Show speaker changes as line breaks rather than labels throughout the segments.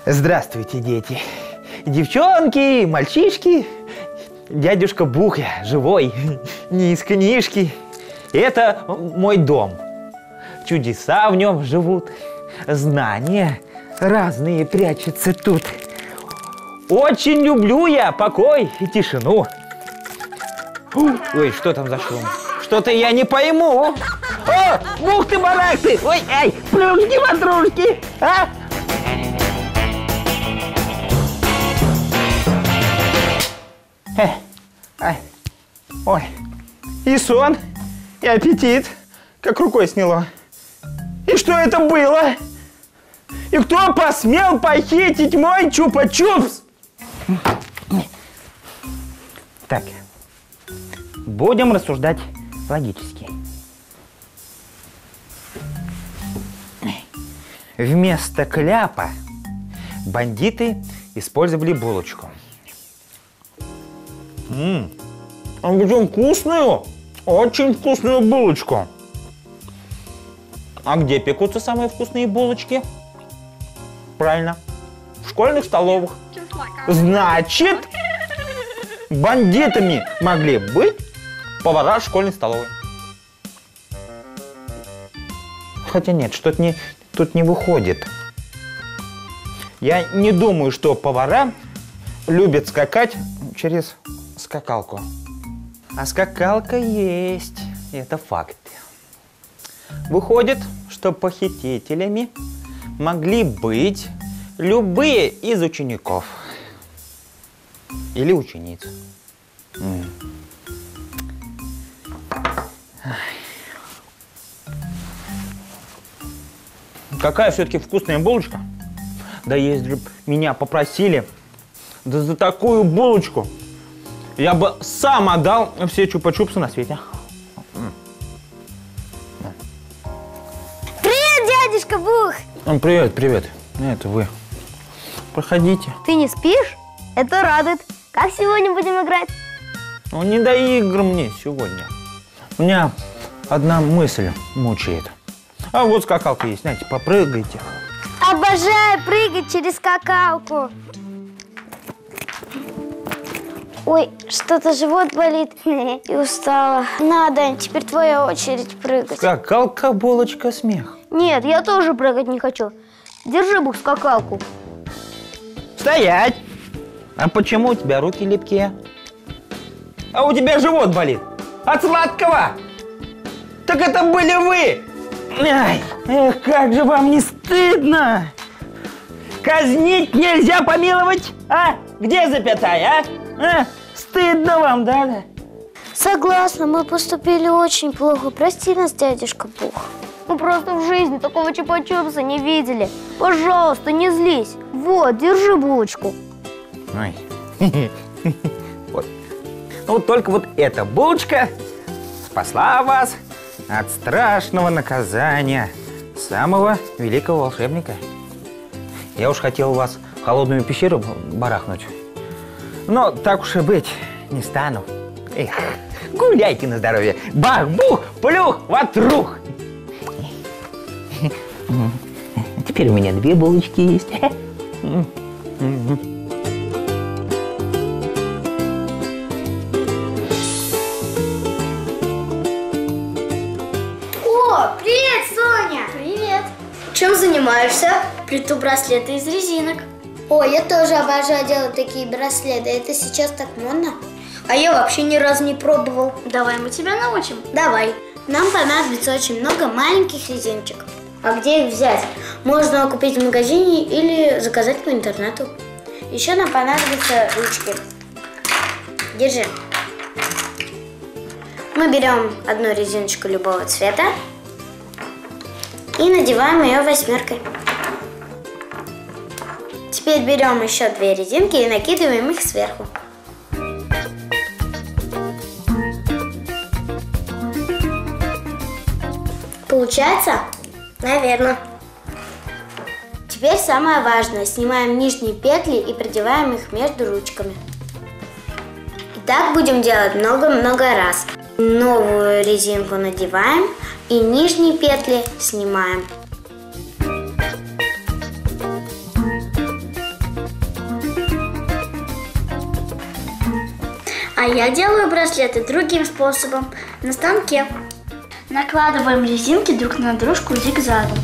Здравствуйте, дети. Девчонки, мальчишки. Дядюшка Бух, я живой, не из книжки. Это мой дом. Чудеса в нем живут. Знания разные прячутся тут. Очень люблю я покой и тишину. Ой, что там за шум? Что-то я не пойму. О, бухты-барахты! Ой, ай, плюшки-ватрушки! А? Ай. Ой, и сон, и аппетит, как рукой сняло. И что это было? И кто посмел похитить мой чупа-чупс? Так, будем рассуждать логически. Вместо кляпа бандиты использовали булочку. А причем вкусную, очень вкусную булочку. А где пекутся самые вкусные булочки? Правильно, в школьных столовых. Значит, бандитами могли быть повара школьной столовой. Хотя нет, что-то тут не выходит. Я не думаю, что повара любят скакать через скакалку. А скакалка есть, это факт. Выходит, что похитителями могли быть любые из учеников или учениц. Какая все-таки вкусная булочка. Да если бы меня попросили, да за такую булочку я бы сам отдал все чупа-чупсы на свете.
Привет, дядюшка Бух!
Привет, привет. Это вы. Проходите.
Ты не спишь? Это радует. Как сегодня будем играть?
Ну, не до игр мне сегодня. У меня одна мысль мучает. А вот скакалка есть, знаете, попрыгайте.
Обожаю прыгать через скакалку. Ой, что-то живот болит и устала. Надо, теперь твоя очередь прыгать.
Скакалка, булочка, смех.
Нет, я тоже прыгать не хочу. Держи, Бух, скакалку.
Стоять! А почему у тебя руки липкие? А у тебя живот болит от сладкого. Так это были вы! Ай, эх, как же вам не стыдно! Казнить нельзя помиловать, а? Где запятая, а? Стыдно вам, да?
Согласна, мы поступили очень плохо. Прости нас, дядюшка Бух. Мы просто в жизни такого чупа-чупса не видели. Пожалуйста, не злись. Вот, держи булочку.
Ой. Вот. Ну, только вот эта булочка спасла вас от страшного наказания самого великого волшебника. Я уж хотел вас в холодную пещеру барахнуть. Но так уж и быть, не стану. Эх, гуляйте на здоровье. Бах-бух, плюх, ватрух. Теперь у меня 2 булочки есть.
О, привет, Соня! Привет! Чем занимаешься? Плету браслеты из резинок. О, я тоже обожаю делать такие браслеты. Это сейчас так модно. А я вообще ни разу не пробовал. Давай мы тебя научим. Давай. Нам понадобится очень много маленьких резиночек. А где их взять? Можно купить в магазине или заказать по интернету. Еще нам понадобятся ручки. Держи. Мы берем одну резиночку любого цвета и надеваем ее 8. Теперь берем еще 2 резинки и накидываем их сверху. Получается? Наверное. Теперь самое важное. Снимаем нижние петли и продеваем их между ручками. И так будем делать много-много раз. Новую резинку надеваем и нижние петли снимаем. А я делаю браслеты другим способом, на станке. Накладываем резинки друг на дружку зигзагом.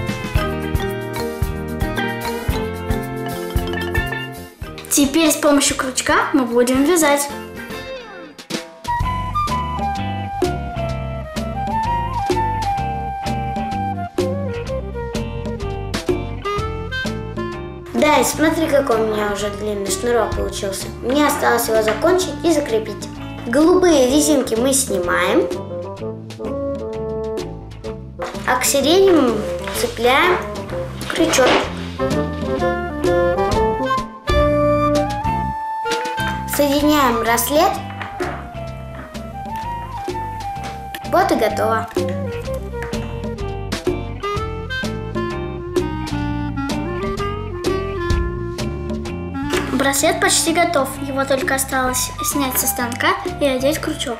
Теперь с помощью крючка мы будем вязать. Да, и смотри, какой у меня уже длинный шнурок получился. Мне осталось его закончить и закрепить. Голубые резинки мы снимаем, а к сиреневым цепляем крючок. Соединяем браслет. Вот и готово. Браслет почти готов. Его только осталось снять со станка и одеть крючок.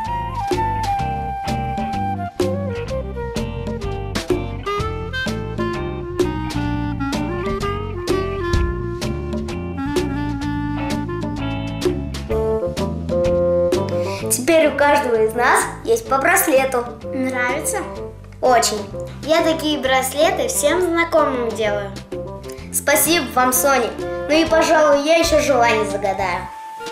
Теперь у каждого из нас есть по браслету. Нравится? Очень. Я такие браслеты всем знакомым делаю. Спасибо вам, Соня. Ну и, пожалуй, я еще желание загадаю.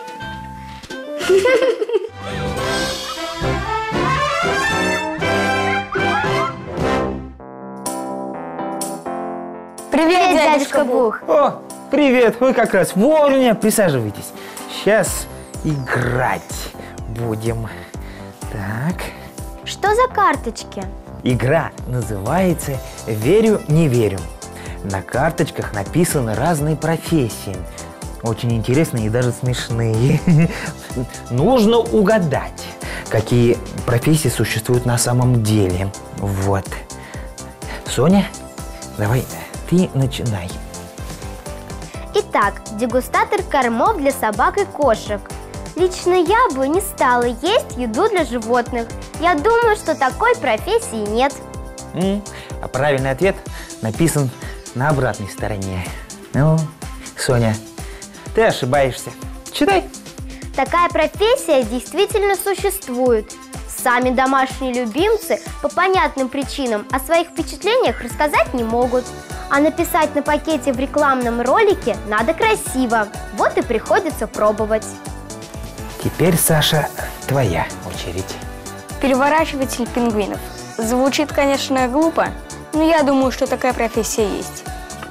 Привет, дядюшка Бух!
О, привет! Вы как раз вовремя. Присаживайтесь. Сейчас играть будем. Так.
Что за карточки?
Игра называется «Верю, не верю». На карточках написаны разные профессии. Очень интересные и даже смешные. Нужно угадать, какие профессии существуют на самом деле. Вот. Соня, давай ты начинай.
Итак, дегустатор кормов для собак и кошек. Лично я бы не стала есть еду для животных. Я думаю, что такой профессии нет.
А правильный ответ написан на обратной стороне. Ну, Соня, ты ошибаешься. Читай.
Такая профессия действительно существует. Сами домашние любимцы по понятным причинам о своих впечатлениях рассказать не могут. А написать на пакете в рекламном ролике надо красиво. Вот и приходится пробовать.
Теперь, Саша, твоя очередь.
Переворачиватель пингвинов. Звучит, конечно, глупо, но я думаю, что такая профессия есть.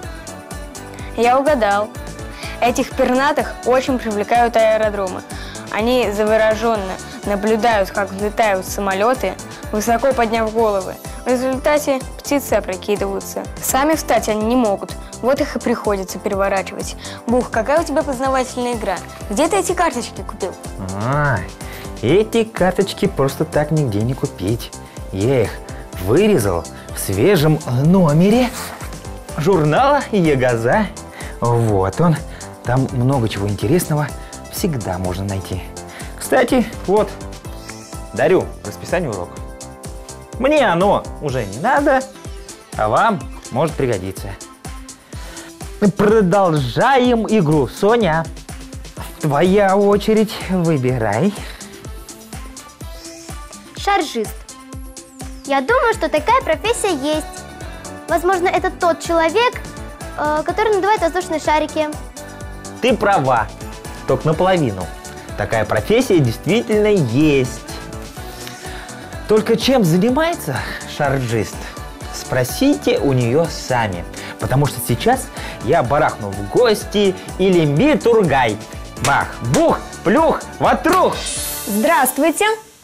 Я угадал. Этих пернатых очень привлекают аэродромы. Они завороженно наблюдают, как взлетают самолеты, высоко подняв головы. В результате птицы опрокидываются. Сами встать они не могут. Вот их и приходится переворачивать. Бух, какая у тебя познавательная игра? Где ты эти карточки купил?
Эти карточки просто так нигде не купить. Я их вырезал в свежем номере журнала «Ягоза». Вот он. Там много чего интересного всегда можно найти. Кстати, вот, дарю расписание уроков. Мне оно уже не надо, а вам может пригодиться. Продолжаем игру. Соня, твоя очередь. Выбирай.
Шаржист. Я думаю, что такая профессия есть. Возможно, это тот человек, который надувает воздушные шарики.
Ты права, только наполовину. Такая профессия действительно есть. Только чем занимается шаржист? Спросите у нее сами. Потому что сейчас я барахну в гости или митургай. Бах, бух, плюх, ватрух.
Здравствуйте.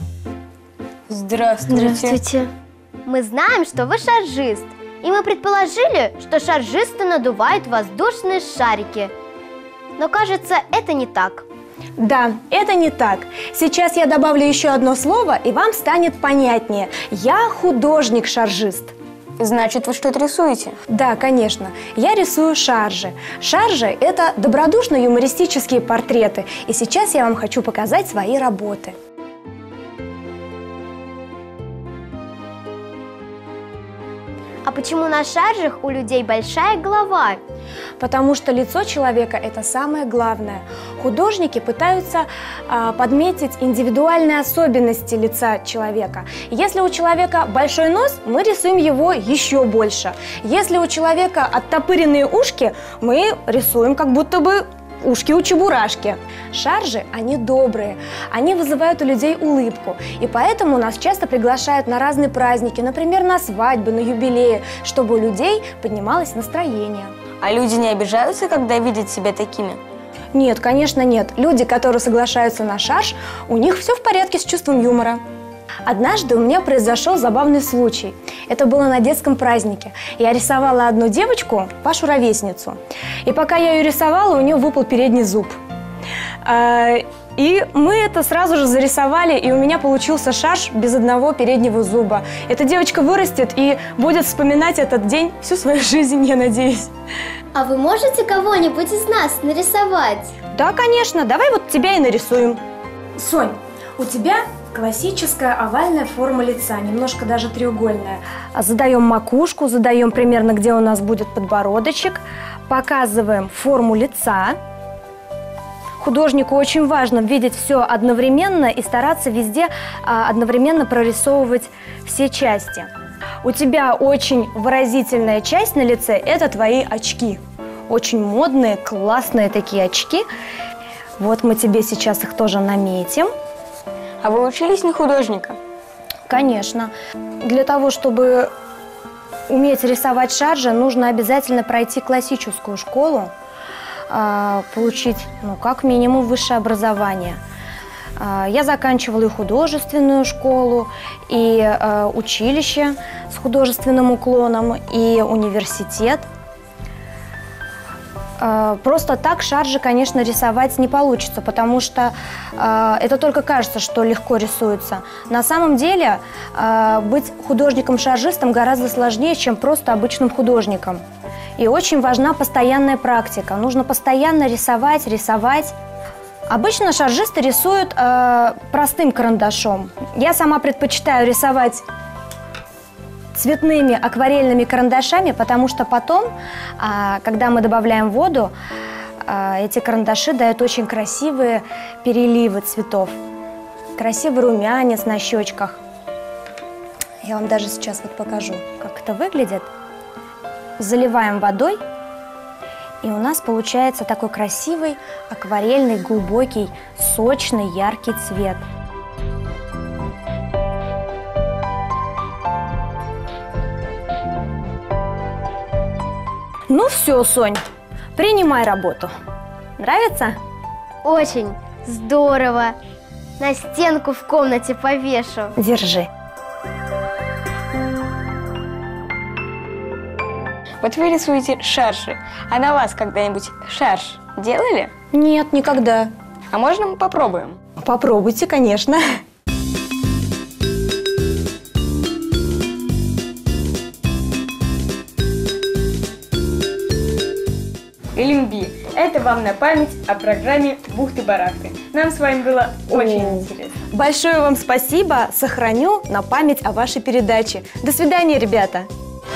Здравствуйте. Мы знаем, что вы шаржист. И мы предположили, что шаржисты надувают воздушные шарики. Но кажется, это не так.
Да, это не так. Сейчас я добавлю еще одно слово, и вам станет понятнее. Я художник-шаржист.
Значит, вы что-то рисуете?
Да, конечно. Я рисую шаржи. Шаржи – это добродушно-юмористические портреты. И сейчас я вам хочу показать свои работы.
А почему на шаржах у людей большая голова?
Потому что лицо человека – это самое главное. Художники пытаются подметить индивидуальные особенности лица человека. Если у человека большой нос, мы рисуем его еще больше. Если у человека оттопыренные ушки, мы рисуем как будто бы ушки у чебурашки. Шаржи, они добрые, они вызывают у людей улыбку. И поэтому нас часто приглашают на разные праздники, например, на свадьбы, на юбилеи, чтобы у людей поднималось настроение.
А люди не обижаются, когда видят себя такими?
Нет, конечно, нет. Люди, которые соглашаются на шарж, у них все в порядке с чувством юмора. Однажды у меня произошел забавный случай. Это было на детском празднике. Я рисовала одну девочку, вашу ровесницу. И пока я ее рисовала, у нее выпал передний зуб. И мы это сразу же зарисовали, и у меня получился шарж без одного переднего зуба. Эта девочка вырастет и будет вспоминать этот день всю свою жизнь, я надеюсь.
А вы можете кого-нибудь из нас нарисовать?
Да, конечно. Давай вот тебя и нарисуем. Сонь, у тебя классическая овальная форма лица, немножко даже треугольная. Задаем макушку, задаем примерно, где у нас будет подбородочек, показываем форму лица. Художнику очень важно видеть все одновременно и стараться везде одновременно прорисовывать все части. У тебя очень выразительная часть на лице – это твои очки. Очень модные, классные такие очки. Вот мы тебе сейчас их тоже наметим.
А вы учились на художника?
Конечно. Для того, чтобы уметь рисовать шаржи, нужно обязательно пройти классическую школу, получить, как минимум, высшее образование. Я заканчивала и художественную школу, и училище с художественным уклоном, и университет. Просто так шаржи, конечно, рисовать не получится, потому что это только кажется, что легко рисуется. На самом деле быть художником-шаржистом гораздо сложнее, чем просто обычным художником. И очень важна постоянная практика. Нужно постоянно рисовать. Обычно шаржисты рисуют простым карандашом. Я сама предпочитаю рисовать цветными акварельными карандашами, потому что потом, когда мы добавляем воду, эти карандаши дают очень красивые переливы цветов. Красивый румянец на щечках. Я вам даже сейчас вот покажу, как это выглядит. Заливаем водой, и у нас получается такой красивый, акварельный, глубокий, сочный, яркий цвет. Ну все, Сонь, принимай работу. Нравится?
Очень здорово. На стенку в комнате повешу.
Держи.
Вот вы рисуете шаржи, а на вас когда-нибудь шарж делали?
Нет, никогда.
А можно мы попробуем?
Попробуйте, конечно.
Элимби, это вам на память о программе «Бухты-барахты». Нам с вами было очень интересно.
Большое вам спасибо. Сохраню на память о вашей передаче. До свидания, ребята.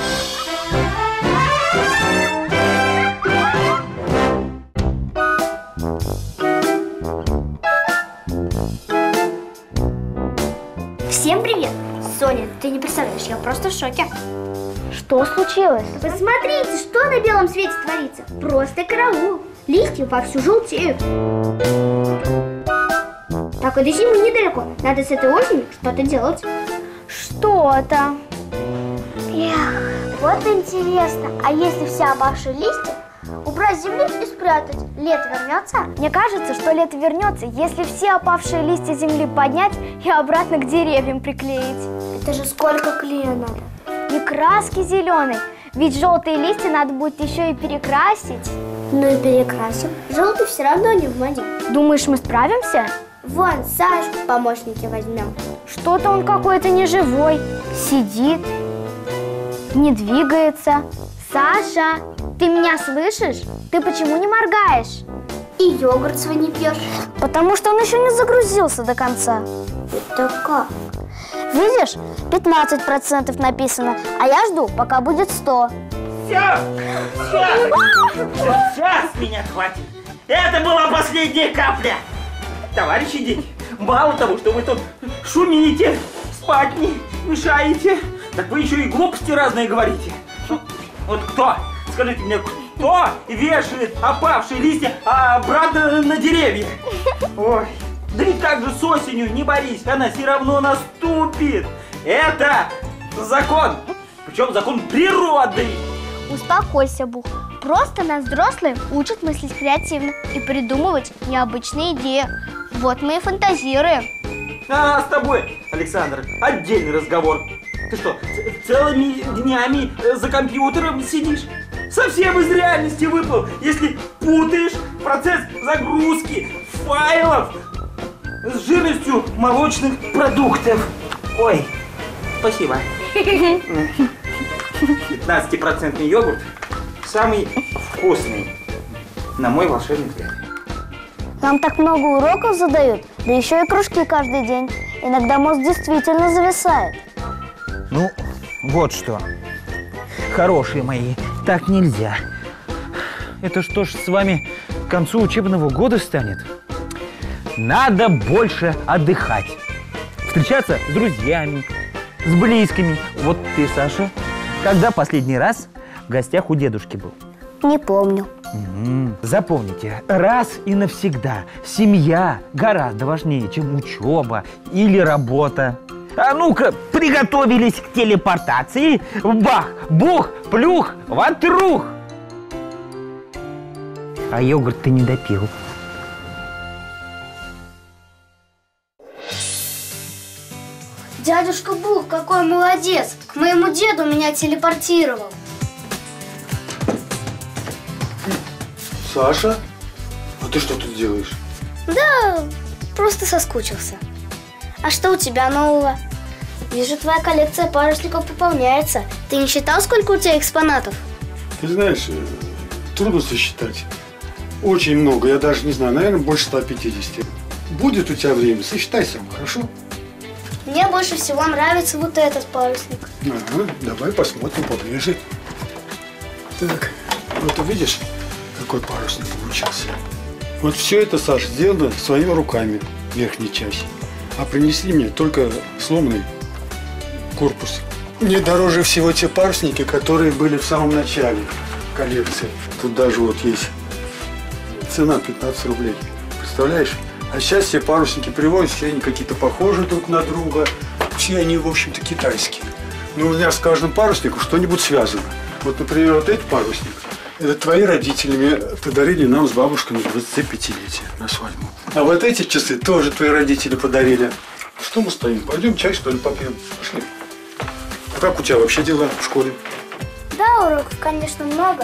Всем привет! Соня, ты не представляешь, я просто в шоке.
Что случилось?
Посмотрите, что на белом свете творится. Просто караул. Листья вовсю желтеют. Так, а до зимы недалеко. Надо с этой осенью что-то делать.
Что-то.
Эх, вот интересно. А если все опавшие листья убрать с земли и спрятать, лето вернется?
Мне кажется, что лето вернется, если все опавшие листья земли поднять и обратно к деревьям приклеить.
Это же сколько клея надо.
И краски зеленой. Ведь желтые листья надо будет еще и перекрасить.
Ну и перекрасим. Желтый все равно не в моде.
Думаешь, мы справимся?
Вон, Сашу в помощники возьмем.
Что-то он какой-то неживой. Сидит, не двигается. Саша, ты меня слышишь? Ты почему не моргаешь?
И йогурт свой не пьешь.
Потому что он еще не загрузился до конца.
Это как? Видишь, 15% написано, а я жду, пока будет 100.
Все! Сейчас меня хватит! Это была последняя капля! Товарищи дети, мало того, что вы тут шумите, спать не мешаете, так вы еще и глупости разные говорите. Ну, вот кто? Скажите мне, кто вешает опавшие листья обратно на деревья? Ой, да ведь как же с осенью не борись, она все равно наступит. Это закон, причем закон природы.
Успокойся, Бух. Просто нас взрослые учат мыслить креативно и придумывать необычные идеи. Вот мы и фантазируем.
А с тобой, Александр, отдельный разговор. Ты что, целыми днями за компьютером сидишь? Совсем из реальности выплыл, если путаешь процесс загрузки файлов с жирностью молочных продуктов. Ой, спасибо. 15% йогурт самый вкусный, на мой волшебный взгляд.
Нам так много уроков задают, да еще и кружки каждый день. Иногда мозг действительно зависает.
Ну, вот что. Хорошие мои, так нельзя. Это что ж с вами к концу учебного года станет? Надо больше отдыхать. Встречаться с друзьями, с близкими. Вот ты, Саша, когда последний раз в гостях у дедушки был?
Не помню.
Запомните, раз и навсегда, семья гораздо важнее, чем учеба или работа. А ну-ка, приготовились к телепортации. Бах, бух, плюх, ватрух. А йогурт ты не допил.
Дядюшка Бух, какой молодец! К моему деду меня телепортировал.
Саша? А ты что тут делаешь?
Да, просто соскучился. А что у тебя нового? Вижу, твоя коллекция парусников пополняется. Ты не считал, сколько у тебя экспонатов?
Ты знаешь, трудно сосчитать. Очень много, я даже не знаю, наверное, больше 150. Будет у тебя время, сосчитай сам, хорошо?
Мне больше всего нравится вот этот парусник.
Ага, давай посмотрим поближе. Так, вот увидишь, какой парусник получился. Вот все это, Саша, сделано своими руками, верхней части. А принесли мне только сломанный корпус. Мне дороже всего те парусники, которые были в самом начале коллекции. Тут даже вот есть цена 15 рублей. Представляешь? А сейчас все парусники привозят, все они какие-то похожи друг на друга. Все они, в общем-то, китайские. Но у меня с каждым парусником что-нибудь связано. Вот, например, вот этот парусник. Это твои родители мне подарили нам с бабушкой на 25-летие на свадьбу. А вот эти часы тоже твои родители подарили. Что мы стоим? Пойдем чай, что ли, попьем? Пошли. Как у тебя вообще дела в школе?
Да, уроков, конечно, много.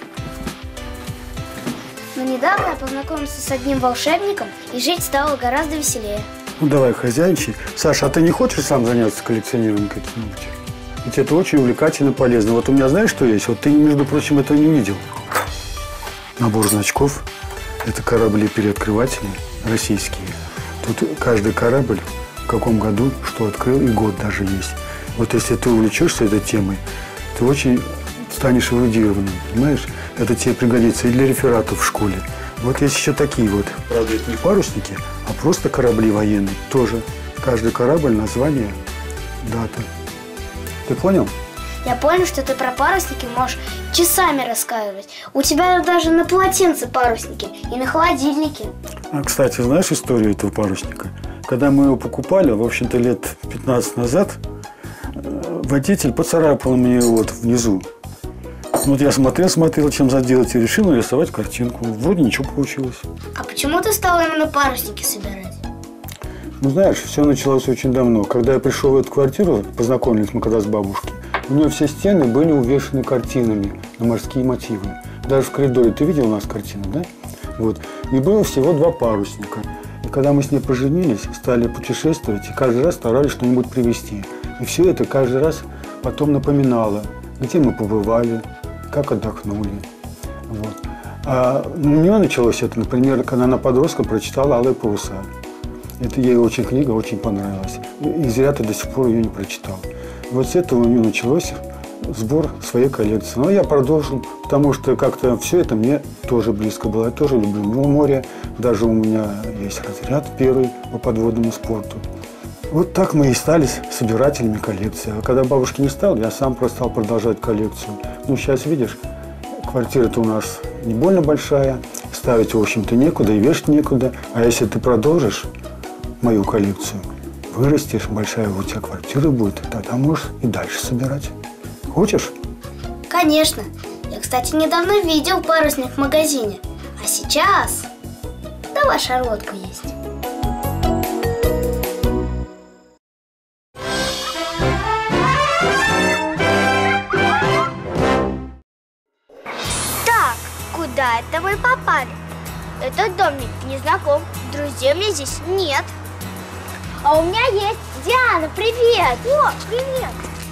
Но недавно я познакомился с одним волшебником, и жить стало гораздо веселее.
Ну давай, хозяйничай. Саша, а ты не хочешь сам заняться коллекционированием каким-нибудь? Ведь это очень увлекательно, полезно. Вот у меня знаешь, что есть? Вот ты, между прочим, этого не видел. Набор значков. Это корабли-переоткрыватели российские. Тут каждый корабль в каком году что открыл, и год даже есть. Вот если ты увлечешься этой темой, ты очень станешь эрудированным, понимаешь? Это тебе пригодится и для рефератов в школе. Вот есть еще такие вот. Правда, это не парусники, а просто корабли военные. Тоже. Каждый корабль, название, дата. Ты понял?
Я понял, что ты про парусники можешь часами рассказывать. У тебя даже на полотенце парусники и на холодильнике.
А, кстати, знаешь историю этого парусника? Когда мы его покупали, в общем-то, лет 15 назад, водитель поцарапал мне вот внизу. Вот я смотрел, чем заделать, и решил нарисовать картинку. Вроде ничего получилось.
А почему ты стал именно парусники собирать?
Ну, знаешь, все началось очень давно. Когда я пришел в эту квартиру, познакомились мы когда с бабушкой, у нее все стены были увешаны картинами на морские мотивы. Даже в коридоре ты видел у нас картины, да? Вот. И было всего 2 парусника. И когда мы с ней поженились, стали путешествовать, и каждый раз старались что-нибудь привезти. И все это каждый раз потом напоминало, где мы побывали, как отдохнули. Вот. А у нее началось это, например, когда она подростком прочитала «Алые паруса». Это ей очень книга очень понравилась. И зря ты до сих пор ее не прочитал. Вот с этого у нее началось сбор своей коллекции. Но я продолжил, потому что как-то все это мне тоже близко было. Я тоже люблю море. Даже у меня есть разряд первый по подводному спорту. Вот так мы и стали собирателями коллекции. А когда бабушки не стал, я сам стал продолжать коллекцию. Ну, сейчас видишь, квартира-то у нас не больно большая. Ставить, в общем-то, некуда и вешать некуда. А если ты продолжишь мою коллекцию, вырастешь, большая у тебя квартира будет, тогда можешь и дальше собирать. Хочешь?
Конечно. Я, кстати, недавно видел парусник в магазине. А сейчас давай шарлотку есть.
Так, куда это вы попали? Этот дом мне не знаком, друзей мне здесь нет. А у меня есть Диана, привет! О, привет!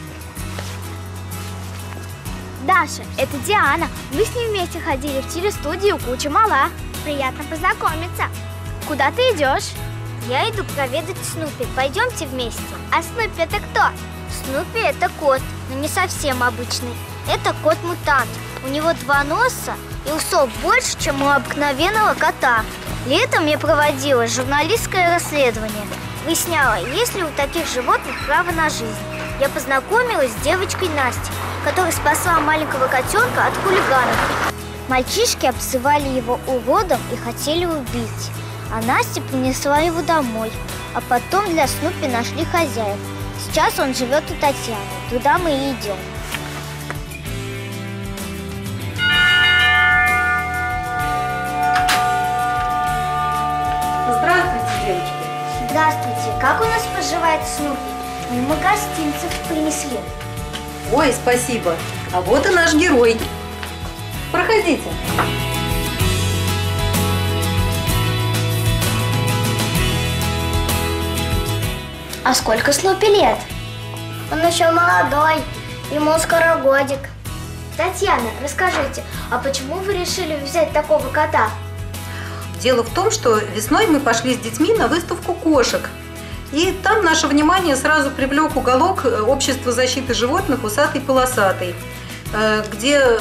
Даша, это Диана. Мы с ней вместе ходили в телестудию «Куча мала». Приятно познакомиться. Куда ты идешь? Я иду проведать Снупи. Пойдемте вместе. А Снупи это кто? Снупи это кот, но не совсем обычный. Это кот-мутант. У него 2 носа и усов больше, чем у обыкновенного кота. Летом я проводила журналистское расследование. Выясняла, есть ли у таких животных право на жизнь. Я познакомилась с девочкой Настей, которая спасла маленького котенка от хулиганов. Мальчишки обзывали его уродом и хотели убить. А Настя принесла его домой. А потом для Снупи нашли хозяев. Сейчас он живет у Татьяны. Туда мы и идем.
Здравствуйте, девочки.
Здравствуйте. Как у нас поживает Снупи? Мы гостинцев принесли.
Ой, спасибо. А вот и наш герой. Проходите.
А сколько Снупи лет? Он еще молодой, ему скоро годик.
Татьяна, расскажите, а почему вы решили взять такого кота?
Дело в том, что весной мы пошли с детьми на выставку кошек. И там наше внимание сразу привлек уголок Общества защиты животных «Усатый-полосатый», где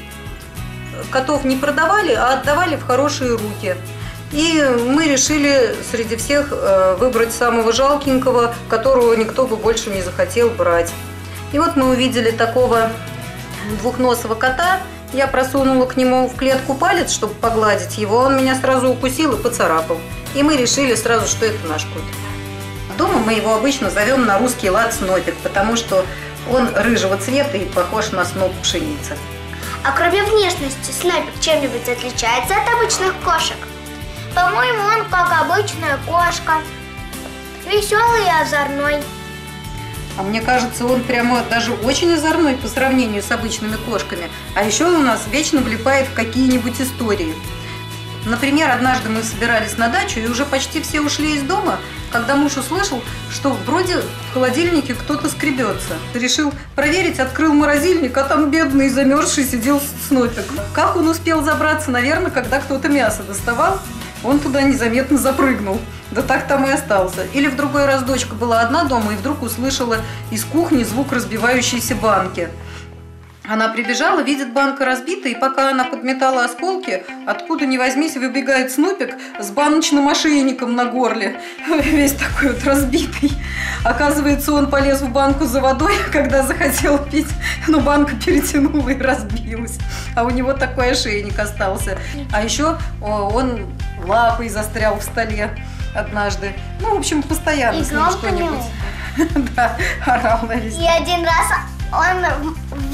котов не продавали, а отдавали в хорошие руки. И мы решили среди всех выбрать самого жалкенького, которого никто бы больше не захотел брать. И вот мы увидели такого двухносого кота. Я просунула к нему в клетку палец, чтобы погладить его. Он меня сразу укусил и поцарапал. И мы решили сразу, что это наш кот. Дома мы его обычно зовем на русский лад Снопик, потому что он рыжего цвета и похож на сноп пшеницы.
А кроме внешности, Снопик чем-нибудь отличается от обычных кошек? По-моему, он как обычная кошка. Веселый и озорной.
А мне кажется, он прямо даже очень озорной по сравнению с обычными кошками. А еще у нас вечно влипает в какие-нибудь истории. Например, однажды мы собирались на дачу, и уже почти все ушли из дома, когда муж услышал, что вроде в холодильнике кто-то скребется. Решил проверить, открыл морозильник, а там бедный замерзший сидел Снопик. Как он успел забраться? Наверное, когда кто-то мясо доставал, он туда незаметно запрыгнул. Да так там и остался. Или в другой раз дочка была одна дома и вдруг услышала из кухни звук разбивающейся банки. Она прибежала, видит, банка разбита, и пока она подметала осколки, откуда ни возьмись, выбегает Снупик с баночным ошейником на горле, весь такой вот разбитый. Оказывается, он полез в банку за водой, когда захотел пить, но банка перетянула и разбилась. А у него такой ошейник остался. А еще он лапой застрял в столе однажды. Ну, в общем, постоянно с ним что-нибудь. Да, орал на весь.
И один раз он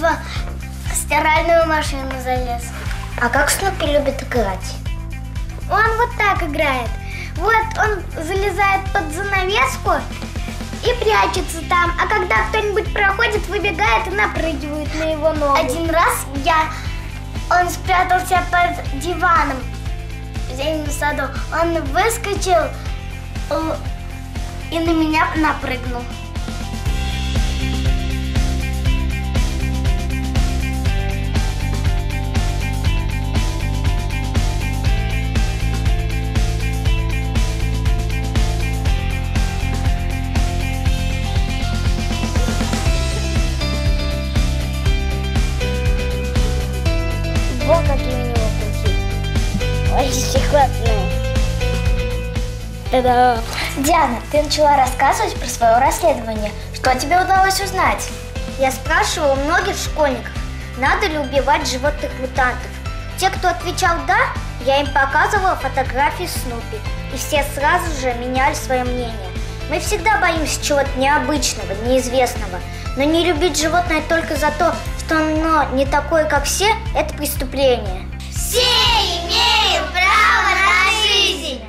в стиральную машину залез.
А как Снупи любит играть?
Он вот так играет. Вот он залезает под занавеску и прячется там. А когда кто-нибудь проходит, выбегает и напрыгивает на его ногу. Один раз он спрятался под диваном в зимнем саду. Он выскочил и на меня напрыгнул. Да-да. Диана, ты начала рассказывать про свое расследование. Что тебе удалось узнать? Я спрашивала у многих школьников, надо ли убивать животных-мутантов. Те, кто отвечал «да», я им показывала фотографии Снупи, и все сразу же меняли свое мнение. Мы всегда боимся чего-то необычного, неизвестного, но не любить животное только за то, что оно не такое, как все, это преступление. Все имеют право на жизнь!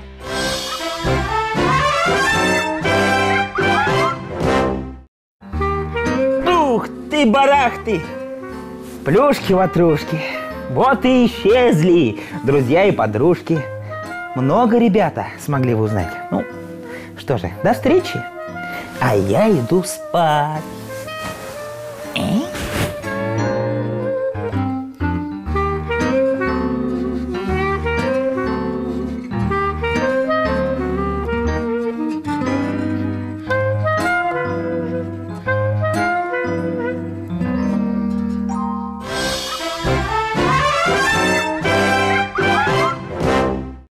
Ух ты, барахты! Плюшки-ватрушки. Вот и исчезли друзья и подружки. Много, ребята, смогли вы узнать. Ну, что же, до встречи. А я иду спать.